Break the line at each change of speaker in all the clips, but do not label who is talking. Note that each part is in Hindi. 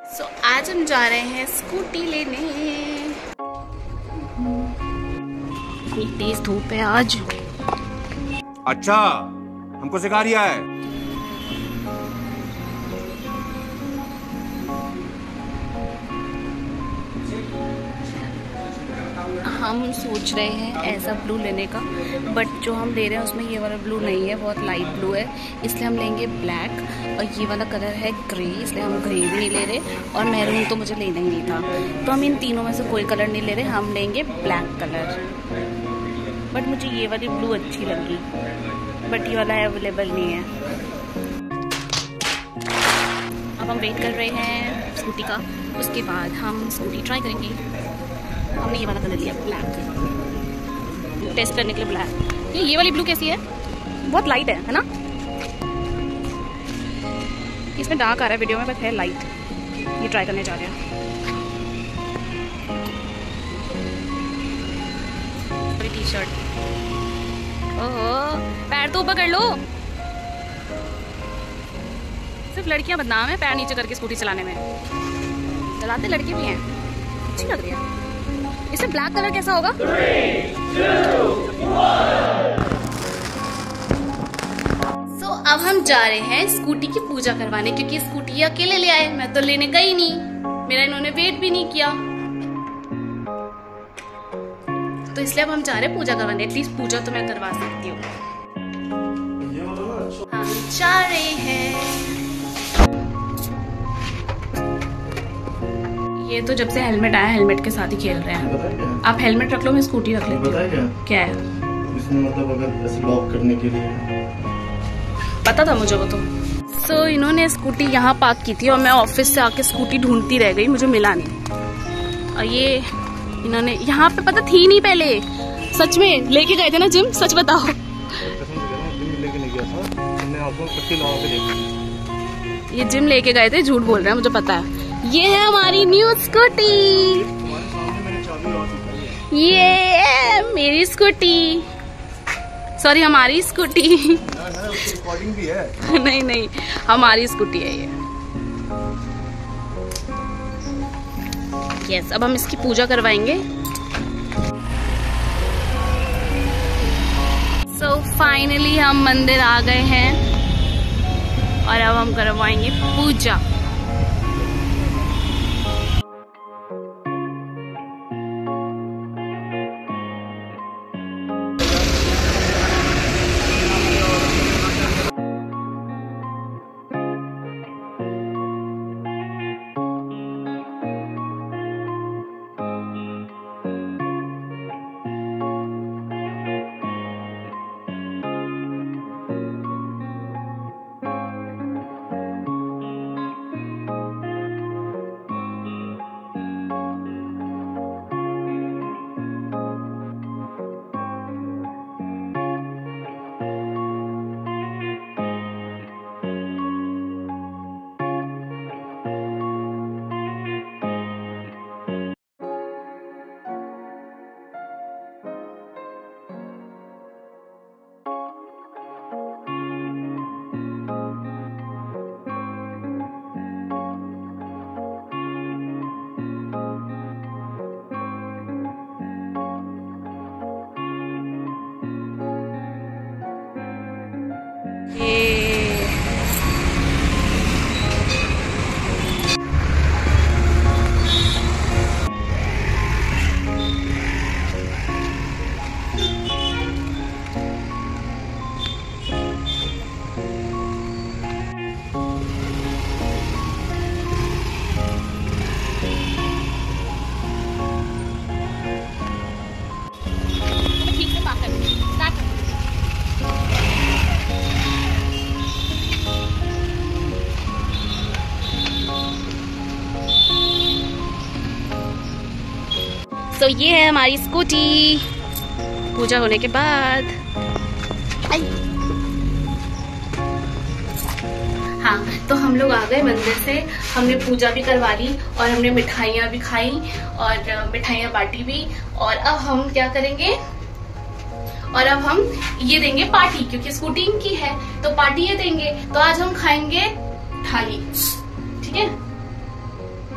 आज हम जा रहे हैं स्कूटी लेने। इतनी तेज धूप है आज।
अच्छा, हमको सिखा रिया है।
हम सोच रहे हैं ऐसा ब्लू लेने का, बट जो हम ले रहे हैं उसमें ये वाला ब्लू नहीं है, बहुत लाइट ब्लू है, इसलिए हम लेंगे ब्लैक। और ये वाला कलर है ग्रे, इसलिए हम ग्रे भी नहीं ले रहे, और मैरून तो मुझे लेना ही नहीं था, तो हम इन तीनों में से कोई कलर नहीं ले रहे, हम लेंगे ब्लैक कलर। बट मुझे ये वाली ब्लू अच्छी लगी, बट ये वाला अवेलेबल नहीं है। अब हम वेट कर रहे हैं स्कूटी का, उसके बाद हम स्कूटी ट्राई करेंगे। हमने ये वाला कलर लिया ब्लैक, टेस्ट करने के लिए ब्लैक। ये वाली ब्लू कैसी है? बहुत लाइट है ना? इसमें डार्क आ रहा है वीडियो में, बट है लाइट। ये ट्राई करने जा रहे हैं। टी शर्ट, ओहो, पैर तो ऊपर कर लो। सिर्फ लड़कियां बदनाम है पैर नीचे करके स्कूटी चलाने में। चलाते लड़के भी हैं, अच्छी लग रही है। इसमें ब्लैक कलर कैसा होगा?
3, 2, 1।
अब हम जा रहे हैं स्कूटी की पूजा करवाने, क्योंकि स्कूटी अकेले ले आए, मैं तो लेने गई नहीं, मेरा इन्होंने वेट भी नहीं किया, तो इसलिए अब हम जा रहे हैं पूजा करवाने। एटलीस्ट पूजा तो मैं करवा सकती हूँ। हम जा रहे हैं। ये तो जब से हेलमेट आया, हेलमेट के साथ ही खेल रहे हैं। आप हेलमेट रख लो, मैं स्कूटी रख लेती हूँ। क्या है
इसमें? मतलब अगर ऐसे लॉक करने के लिए
पता था मुझे वो तो। सो इन्होंने स्कूटी यहाँ पार्क की थी और मैं ऑफिस से आके स्कूटी ढूंढती रह गई, मुझे मिला नहीं। और ये इन्होंने यहाँ पे पता थी नहीं पहले। सच में लेके गए थे ना जिम? सच बताओ। ये जिम लेके गए थे, झूठ बोल रहे हैं, मुझे पता है। ये है हमारी न्यू स्कूटी, ये मेरी स्कूटी, सॉरी हमारी स्कूटी।
रिकॉर्डिंग भी है।
नहीं नहीं, हमारी स्कूटी है ये। यस, अब हम इसकी पूजा करवाएंगे। सो फाइनली हम मंदिर आ गए हैं और अब हम करवाएंगे पूजा। तो ये है हमारी स्कूटी पूजा होने के बाद। हाँ, तो हम लोग आ गए मंदिर से, हमने पूजा भी करवा ली और हमने मिठाइयाँ भी खाई और मिठाइयाँ बांटी भी। और अब हम क्या करेंगे, और अब हम ये देंगे पार्टी, क्योंकि स्कूटी इनकी है तो पार्टी ये देंगे। तो आज हम खाएंगे थाली, ठीक है?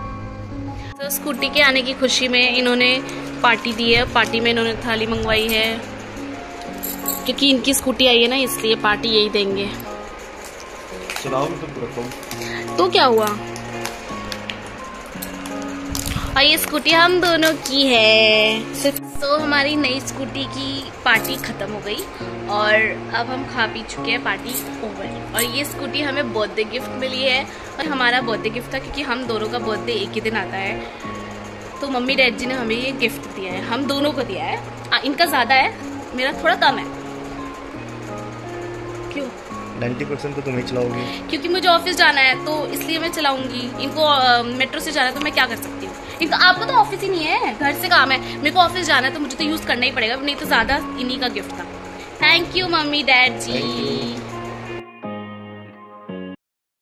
स्कूटी के आने की खुशी में इन्होंने पार्टी दी है। पार्टी में इन्होंने थाली मंगवाई है, क्योंकि इनकी स्कूटी आई है ना, इसलिए पार्टी यही देंगे।
चलाओ तो
तो क्या हुआ? और ये स्कूटी हम दोनों की है। तो हमारी नई स्कूटी की पार्टी खत्म हो गई और अब हम खा पी चुके हैं, पार्टी ओवर। और ये स्कूटी हमें बर्थडे गिफ्ट मिली है और हमारा बर्थडे गिफ्ट था, क्योंकि हम दोनों का बर्थडे एक ही दिन आता है। तो मम्मी डैड जी ने हमें ये गिफ्ट दिया है, हम दोनों को दिया है। इनका ज्यादा है, मेरा थोड़ा कम है। क्यों?
90% तो तुम ही चलाओगी,
क्योंकि मुझे ऑफिस जाना है तो इसलिए मैं चलाऊंगी। इनको मेट्रो से जाना है तो मैं क्या कर सकती हूँ। इनको, आपको तो ऑफिस ही नहीं है, घर से काम है। मेरे को ऑफिस जाना है तो मुझे तो यूज करना ही पड़ेगा, नहीं तो ज्यादा इन्हीं का गिफ्ट था। Thank you mummy dad ji.